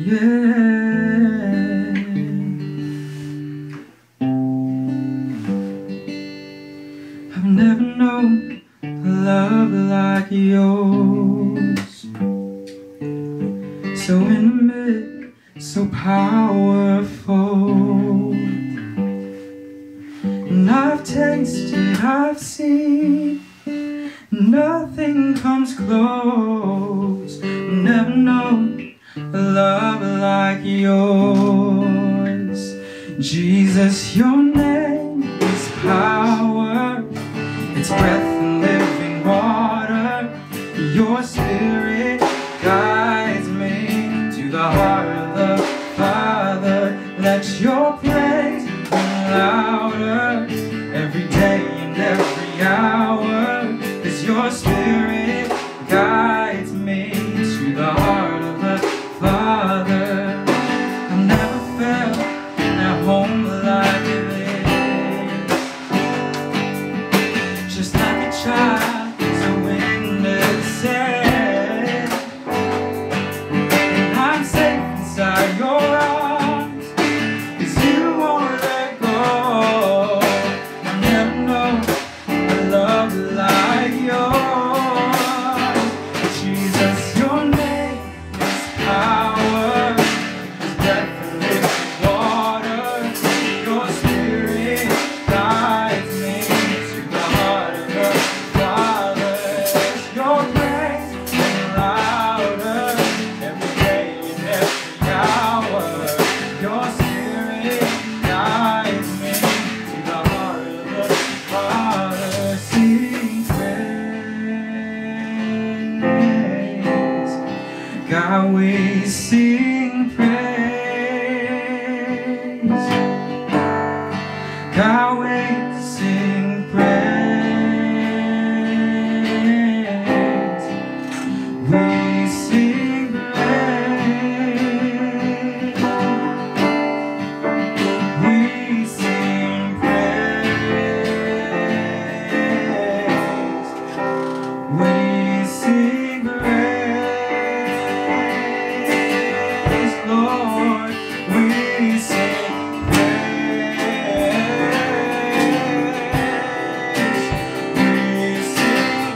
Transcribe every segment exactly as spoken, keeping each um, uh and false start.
Yeah. I've never known a love like yours, so intimate, so powerful. And I've tasted, I've seen, nothing comes close. I've never known a love like yours. Jesus, your name is power, it's breath and living water. Your spirit guides me to the heart of the Father. Let your praise ring louder every day and every hour, 'cause your spirit guides me to the heart of the Father. I've never felt at home like this, just like a child, so innocent. And I'm safe inside your arms, 'cause you won't let go. I've never known a love like yours. Jesus, your name is power, it's breath and living water. Your spirit guides me to the heart of the Father. Your praise ring louder every day and every hour. Your spirit guides me to the heart of the Father. Sing praise, God, we sing praise. God, we sing praise. We sing praise. We sing praise. We sing praise, Lord. We sing praise. We sing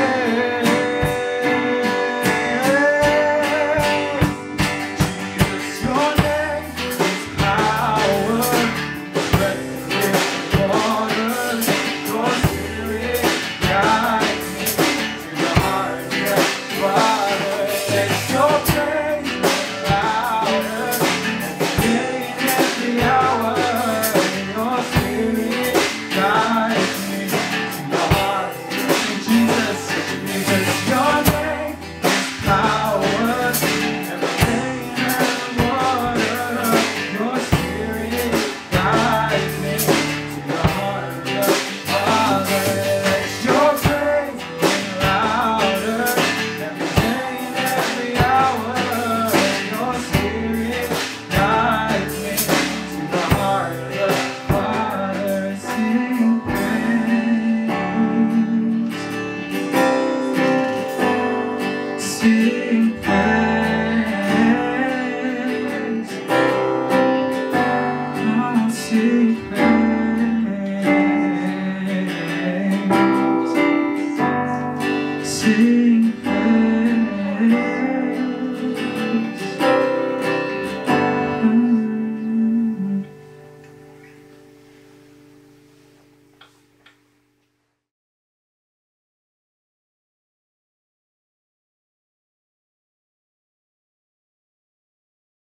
praise. Jesus, your name is power, breath and living water. Your spirit guides me to the heart of the Father. Let your praise ring louder every day and every hour. Your spirit guides me to the heart of the Jesus. Jesus, your name is power, every day and every water. Your spirit guides me to the heart of the Father. Let your praise ring louder every day and every hour. Your spirit guides me to the heart of the Father. Sing praise, sing praise, oh, sing praise, sing